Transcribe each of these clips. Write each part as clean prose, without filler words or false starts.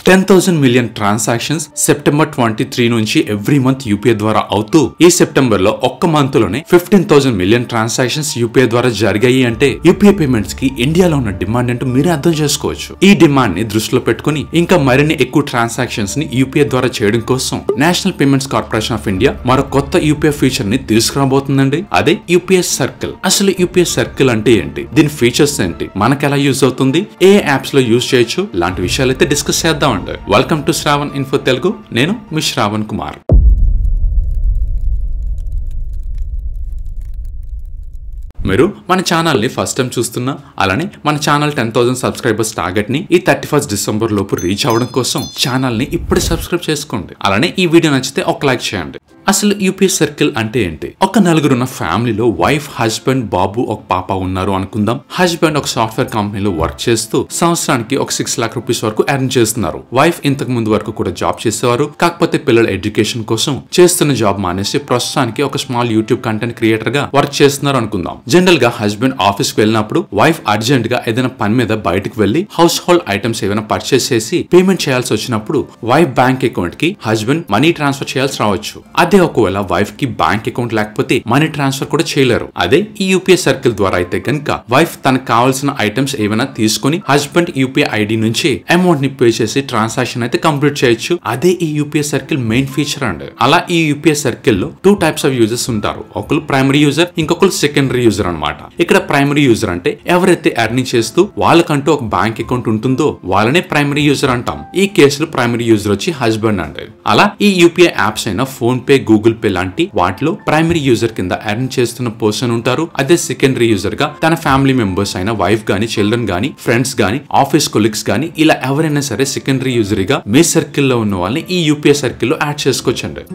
10,000 million transactions September 23 నుంచి every month UPI ద్వారా అవుతూ ఈ సెప్టెంబర్ లో ఒక్క మంత్ లోనే 15,000 మిలియన్ ట్రాన్సాక్షన్స్ యూపీఐ ద్వారా జరిగాయి అంటే యూపీఐ పేమెంట్స్ కి ఇండియాలో ఉన్న డిమాండ్ ఏంటో మీరే అర్థం చేసుకోవచ్చు. ఈ డిమాండ్ ని దృష్టిలో పెట్టుకుని ఇంకా మరిన్ని ఎక్కువ ట్రాన్సాక్షన్స్ ని యూపీఐ ద్వారా చేయడం కోసం National Payments Corporation of India మరో కొత్త యూపీఐ ఫీచర్ ని తీసుకురాబోతుందండి. అదే UPI సర్కిల్. అసలు UPI సర్కిల్ అంటే ఏంటి, దీని ఫీచర్స్ ఏంటి, మనకు ఎలా యూజ్ అవుతుంది, ఏ యాప్స్ లో యూజ్ చేయొచ్చు, లాంటి విషయాలైతే డిస్కస్ చేద్దాం. Welcome to Shravan info Telugu. నేను మీ శ్రావణ్ కుమార్. మీరు మన ఛానల్ ని ఫస్ట్ టైం చూస్తున్నా, అలానే మన ఛానల్ 10,000 సబ్స్క్రైబర్స్ టార్గెట్ ని ఈ 31 డిసెంబర్ లోపు రీచ్ అవడం కోసం ఛానల్ ని ఇప్పుడే సబ్స్క్రైబ్ చేసుకోండి. అలానే ఈ వీడియో నచ్చితే ఒక లైక్ చేయండి. అసలు UPI సర్కిల్ అంటే ఏంటి? ఒక నలుగురున్న ఫ్యామిలీలో వైఫ్, హస్బెండ్, బాబు, ఒక పాప ఉన్నారు అనుకుందాం. హస్బెండ్ ఒక సాఫ్ట్వేర్ కంపెనీలో వర్క్ చేస్తూ సంవత్సరానికి ఒక 6 లాక్ రూపీస్ వరకు ఎర్న్ చేస్తున్నారు. వైఫ్ ఇంతకు ముందు వరకు కూడా జాబ్ చేసేవారు, కాకపోతే పిల్లల ఎడ్యుకేషన్ కోసం చేస్తున్న జాబ్ మానేసి ప్రస్తుతానికి ఒక స్మాల్ యూట్యూబ్ కంటెంట్ క్రియేటర్ గా వర్క్ చేస్తున్నారు అనుకుందాం. జనరల్ గా హస్బెండ్ ఆఫీస్ కి వెళ్ళినప్పుడు వైఫ్ అర్జెంట్ గా ఏదైనా పని మీద బయటకు వెళ్లి హౌస్ హోల్డ్ ఐటమ్స్ ఏమైనా పర్చేస్ చేసి పేమెంట్ చేయాల్సి వచ్చినప్పుడు వైఫ్ బ్యాంక్ అకౌంట్ కి హస్బెండ్ మనీ ట్రాన్స్ఫర్ చేయాల్సి రావచ్చు. అదే ఒకవేళ వైఫ్ కి బ్యాంక్ అకౌంట్ లేకపోతే మనీ ట్రాన్స్ఫర్ కూడా చేయలేరు. అదే ఈ UPI సర్కిల్ ద్వారా అయితే కనుక వైఫ్ తనకు కావాల్సిన ఐటమ్స్ ఏమైనా తీసుకుని హస్బెండ్ UPI ఐడి నుంచి అమౌంట్ ని పే చేసి ట్రాన్సాక్షన్ అయితే కంప్లీట్ చేయొచ్చు. అదే ఈ UPI సర్కిల్ మెయిన్ ఫీచర్ అండి. అలా ఈ UPI సర్కిల్ లో 2 టైప్స్ ఆఫ్ యూజర్స్ ఉంటారు. ఒకరు ప్రైమరీ యూజర్, ఇంకొకరు సెకండరీ యూజర్ అన్నమాట. ఇక్కడ ప్రైమరీ యూజర్ అంటే ఎవరైతే ఎర్నింగ్ చేస్తూ వాళ్ళకంటూ ఒక బ్యాంక్ అకౌంట్ ఉంటుందో వాళ్ళనే ప్రైమరీ యూజర్ అంటాం. ఈ కేసులో ప్రైమరీ యూజర్ వచ్చి హస్బెండ్ అండి. అలా ఈ UPI యాప్స్ అయినా ఫోన్ పే, గూగుల్ పే లాంటి వాటిలో ప్రైమరీ యూజర్ కింద ఎర్న్ చేస్తున్న పర్సన్ ఉంటారు. అదే సెకండరీ యూజర్ గా తన ఫ్యామిలీ మెంబర్స్ అయిన వైఫ్ గానీ, చిల్డ్రన్ గానీ, ఫ్రెండ్స్ గానీ, ఆఫీస్ కొలీగ్స్ గానీ ఇలా ఎవరైనా సరే సెకండరీ యూజర్ గా మీ సర్కిల్ లో ఉన్న వాళ్ళని ఈ UPI సర్కిల్ లో యాడ్ చేసుకోవచ్చండి.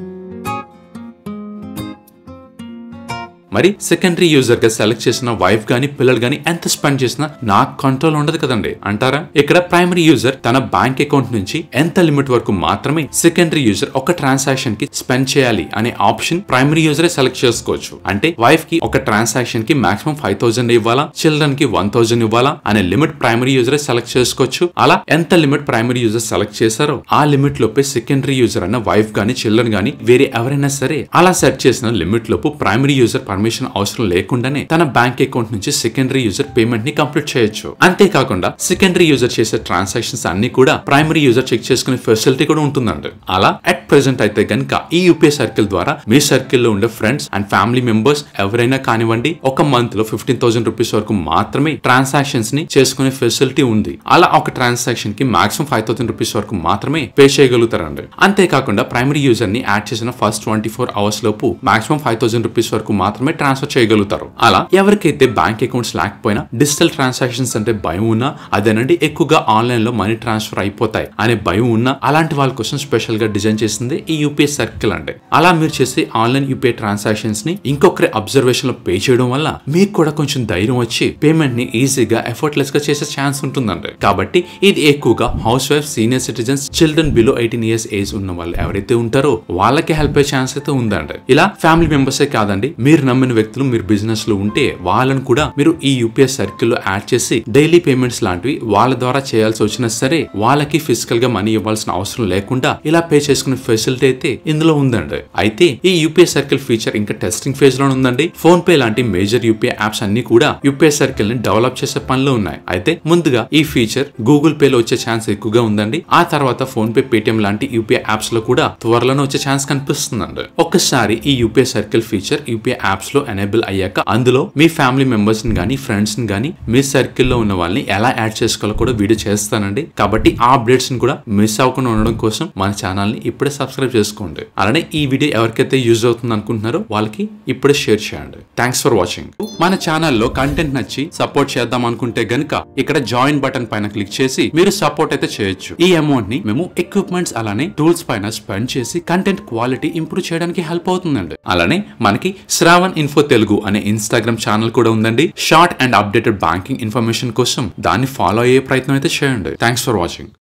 మరి సెకండరీ యూజర్ గా సెలెక్ట్ చేసిన వైఫ్ గానీ, పిల్లలు గానీ ఎంత స్పెండ్ చేసినా నాకు కంట్రోల్ ఉండదు కదండి అంటారా? ఇక్కడ ప్రైమరీ యూజర్ తన బ్యాంక్ అకౌంట్ నుంచి ఎంత లిమిట్ వరకు మాత్రమే సెకండరీ యూజర్ ఒక ట్రాన్సాక్షన్ కి స్పెండ్ చేయాలి అనే ఆప్షన్ ప్రైమరీ యూజరే సెలెక్ట్ చేసుకోవచ్చు. అంటే వైఫ్ కి ఒక ట్రాన్సాక్షన్ కి మాక్సిమం 5,000 ఇవ్వాలా, చిల్డ్రన్ కి 1,000 ఇవ్వాలా అనే లిమిట్ ప్రైమరీ యూజరే సెలెక్ట్ చేసుకోవచ్చు. అలా ఎంత లిమిట్ ప్రైమరీ యూజర్ సెలెక్ట్ చేశారో ఆ లిమిట్ లోపే సెకండరీ యూజర్ అన్న వైఫ్ గానీ, చిల్డ్రన్ గానీ, వేరే ఎవరైనా సరే అలా సెట్ చేసిన లిమిట్ లోపు ప్రైమరీ యూజర్ పర్మిషన్ అవసరం లేకుండానే తన బ్యాంక్ అకౌంట్ నుంచి సెకండరీ యూజర్ పేమెంట్ ని కంప్లీట్ చేయొచ్చు. అంతేకాకుండా సెకండరీ యూజర్ చేసే ట్రాన్సాక్షన్స్ అన్ని కూడా ప్రైమరీ యూజర్ చెక్ చేసుకునే ఫెసిలిటీ కూడా ఉంటుందండి. అలా అట్ ప్రెసెంట్ అయితే కనుక ఈ UPI సర్కిల్ ద్వారా మీ సర్కిల్ లో ఉండే ఫ్రెండ్స్ అండ్ ఫ్యామిలీ మెంబర్స్ ఎవరైనా కానివ్వండి ఒక మంత్ లో 15,000 రూపీస్ వరకు మాత్రమే ట్రాన్సాక్షన్స్ ని చేసుకునే ఫెసిలిటీ ఉంది. అలా ఒక ట్రాన్సాక్షన్ కి మాక్సిమం 5,000 రూపీస్ వరకు మాత్రమే పే చేయగలుగుతారండి. అంతేకాకుండా ప్రైమరీ యూజర్ ని యాడ్ చేసిన ఫస్ట్ 24 అవర్స్ లోపు మాక్సిమం 5,000 రూపీస్ వరకు మాత్రమే ట్రాన్స్ఫర్ చేయగలుగుతారు. అలా ఎవరికైతే బ్యాంక్ అకౌంట్స్ లేకపోయినా డిజిటల్ ట్రాన్సాక్షన్స్ అంటే భయం ఉన్నా, అదేనండి ఎక్కువగా ఆన్లైన్ లో మనీ ట్రాన్స్ఫర్ అయిపోతాయి అనే భయం ఉన్నా, అలాంటి వాళ్ళ కోసం స్పెషల్ గా డిజైన్ చేసింది ఈ UPI సర్కిల్ అండి. అలా మీరు చేసే ఆన్లైన్ UPI ట్రాన్సాక్షన్స్ ని ఇంకొకరి అబ్జర్వేషన్ లో పే చేయడం వల్ల మీకు కూడా కొంచెం ధైర్యం వచ్చి పేమెంట్ ని ఈజీగా ఎఫర్ట్లెస్ గా చేసే ఛాన్స్ ఉంటుందండి. కాబట్టి ఇది ఎక్కువగా house wife, senior citizens, children below 18 years age ఉన్న వాళ్ళు ఎవరైతే ఉంటారో వాళ్ళకి హెల్ప్ అయ్యే ఛాన్స్ అయితే ఉందండి. ఇలా ఫ్యామిలీ మెంబర్సే కాదండి, మీరు నమ్మిన వ్యక్తులు మీరు బిజినెస్ లో ఉంటే వాళ్ళని కూడా మీరు ఈ UPI సర్కిల్ లో యాడ్ చేసి డైలీ పేమెంట్స్ లాంటివి వాళ్ళ ద్వారా చేయాల్సి వచ్చినా సరే వాళ్ళకి ఫిజికల్ గా మనీ ఇవ్వాల్సిన అవసరం లేకుండా ఇలా పే చేసుకునే ఫెసిలిటీ అయితే ఇందులో ఉందండి. అయితే ఈ UPI సర్కిల్ ఫీచర్ ఇంకా టెస్టింగ్ ఫేజ్ లో ఉందండి. ఫోన్ పే లాంటి మేజర్ UPI యాప్స్ అన్ని కూడా UPI సర్కిల్ ని డెవలప్ చేసే పనిలో ఉన్నాయి. అయితే ముందుగా ఈ ఫీచర్ గూగుల్ పే లో వచ్చే ఛాన్స్ ఎక్కువగా ఉందండి. ఆ తర్వాత ఫోన్ పే, పేటిఎం లాంటి UPI యాప్స్ లో కూడా త్వరలోనే వచ్చే ఛాన్స్ కనిపిస్తుందండి. ఒక్కసారి ఈ UPI circle feature UPI apps లో ఎనేబుల్ అయ్యాక అందులో మీ ఫ్యామిలీ మెంబర్స్ ని గానీ, ఫ్రెండ్స్ ని గానీ, మీ సర్కిల్ లో ఉన్న వాళ్ళని ఎలా యాడ్ చేసుకోవాలో కూడా వీడియో చేస్తానండి. కాబట్టి ఆ అప్డేట్స్ ని కూడా మిస్ అవ్వకుండా ఉండడం కోసం మన ఛానల్ ని ఇప్పుడే సబ్స్క్రైబ్ చేసుకోండి. అలానే ఈ వీడియో ఎవరికైతే యూజ్ అవుతుంది అనుకుంటున్నారో వాళ్ళకి ఇప్పుడే షేర్ చేయండి. Thanks for watching. మన ఛానల్లో కంటెంట్ నచ్చి సపోర్ట్ చేద్దాం అనుకుంటే గనుక ఇక్కడ జాయిన్ బటన్ పైన క్లిక్ చేసి మీరు సపోర్ట్ అయితే చేయొచ్చు. ఈ అమౌంట్ ని మేము ఎక్విప్మెంట్స్ అలానే టూల్స్ పైన స్పెండ్ చేసి కంటెంట్ క్వాలిటీ ఇంప్రూవ్ చేయడానికి హెల్ప్ అవుతుందండి. అలానే మనకి శ్రావణ్ ఇన్ఫో తెలుగు అనే ఇన్స్టాగ్రామ్ ఛానల్ కూడా ఉందండి. Short and updated banking information కోసం దాన్ని ఫాలో అయ్యే ప్రయత్నం అయితే చేయండి. Thanks for watching.